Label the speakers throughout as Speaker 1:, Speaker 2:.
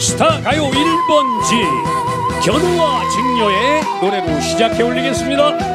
Speaker 1: 스타 가요 1번지 견우와 직녀의 노래로 시작해 올리겠습니다.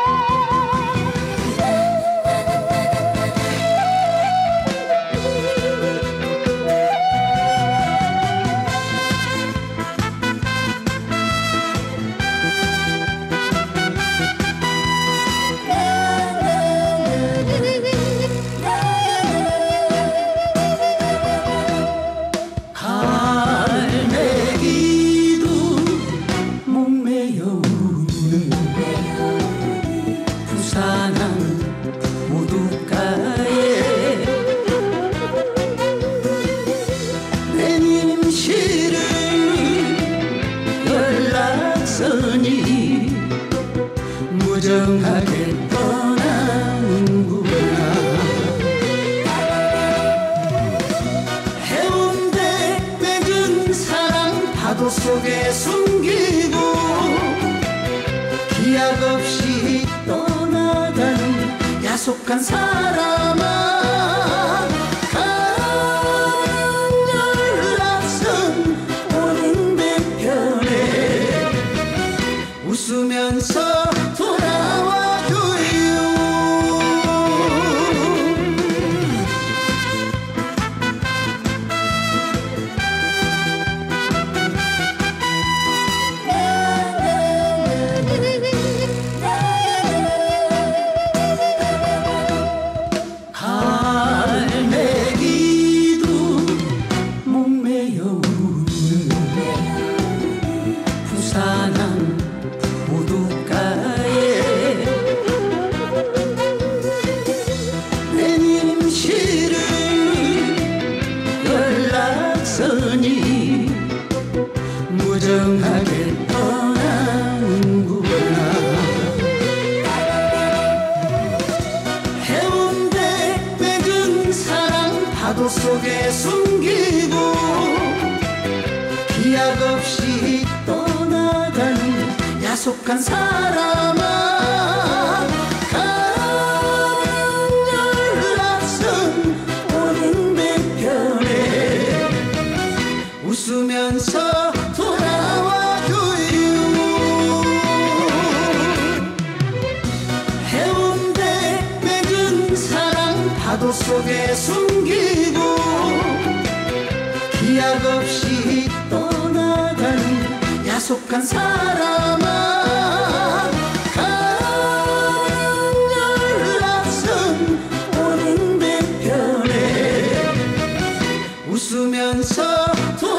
Speaker 2: 무정하게 떠나는구나. 해운대 맺은 사랑 파도 속에 숨기고 기약 없이 떠나가는 야속한 사람아, 웃으면서 돌아와줘요. 갈매기도 목매여 우는 부산항 연락선이 무정하게 떠나는구나. 해운대 맺은 사랑 파도 속에 숨기고 기약 없이 떠나가는 야속한 사람아, 웃으면서 돌아와줘요. 해운대 맺은 사랑 파도 속에 숨기고 기약 없이 떠나가는 야속한 사람아, 연락선 오는 배편에 웃으면서